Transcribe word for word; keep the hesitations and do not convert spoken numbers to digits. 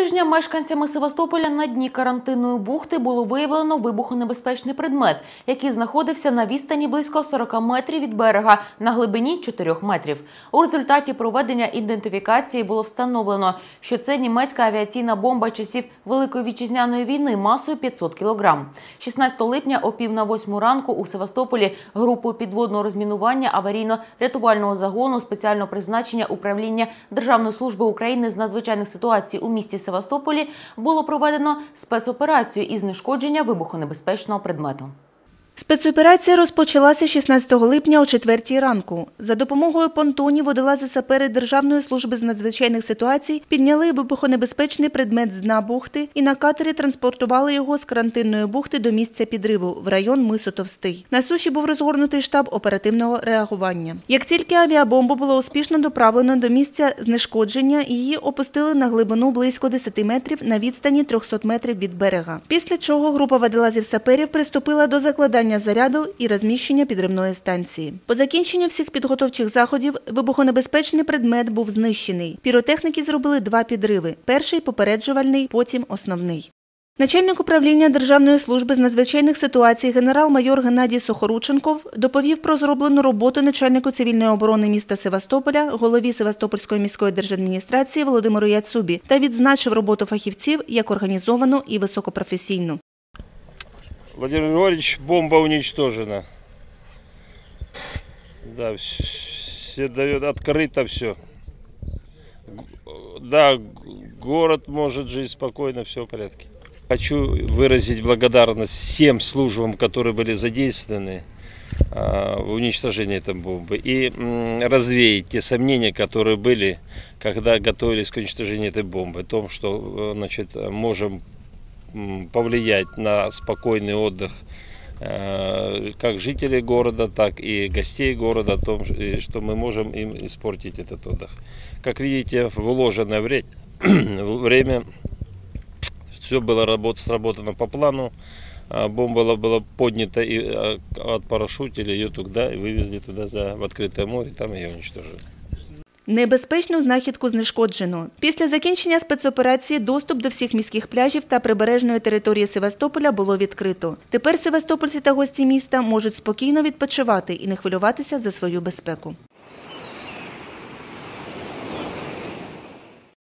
тижня мешканцями Севастополя на дні карантинної бухти було виявлено вибухонебезпечний предмет, який знаходився на відстані близько сорока метрів від берега на глибині чотирьох метрів. У результаті проведення ідентифікації було встановлено, що це німецька авіаційна бомба часів Великої вітчизняної війни масою п'ятсот кілограм. шістнадцятого липня о пів на восьму ранку у Севастополі групою підводного розмінування аварійно-рятувального загону спеціального призначення управління Державної служби України з надзвичайних ситуацій у місті Севастополі було проведено спецоперацію із знешкодження вибухонебезпечного предмету. Спецоперація розпочалася шістнадцятого липня о четвертій ранку. За допомогою понтонів водолази-сапери Державної служби з надзвичайних ситуацій підняли вибухонебезпечний предмет з дна бухти і на катері транспортували його з карантинної бухти до місця підриву в район мису Товстий. На суші був розгорнутий штаб оперативного реагування. Як тільки авіабомбу було успішно доправлено до місця знешкодження, її опустили на глибину близько десяти метрів на відстані трьохсот метрів від берега. Після чого група водолазів-саперів приступила до закладання заряду і розміщення підривної станції. По закінченню всіх підготовчих заходів вибухонебезпечний предмет був знищений. Піротехніки зробили два підриви. Перший – попереджувальний, потім – основний. Начальник управління Державної служби з надзвичайних ситуацій генерал-майор Геннадій Сухорученков доповів про зроблену роботу начальнику цивільної оборони міста Севастополя, голові Севастопольської міської держадміністрації Володимиру Яцубі та відзначив роботу фахівців як організовану і високопрофесійну. Владимир Григорьевич, бомба уничтожена. Да, все дает, открыто все. Да, город может жить спокойно, все в порядке. Хочу выразить благодарность всем службам, которые были задействованы в уничтожении этой бомбы, и развеять те сомнения, которые были, когда готовились к уничтожению этой бомбы, о том, что, значит, можем повлиять на спокойный отдых как жителей города, так и гостей города, о том, что мы можем им испортить этот отдых. Как видите, в вложенное время все было сработано по плану, бомба была поднята и от парашютера, ее туда и вывезли туда за, в открытое море, там ее уничтожили. Небезпечну знахідку знешкоджено. Після закінчення спецоперації доступ до всіх міських пляжів та прибережної території Севастополя було відкрито. Тепер севастопольці та гості міста можуть спокійно відпочивати і не хвилюватися за свою безпеку.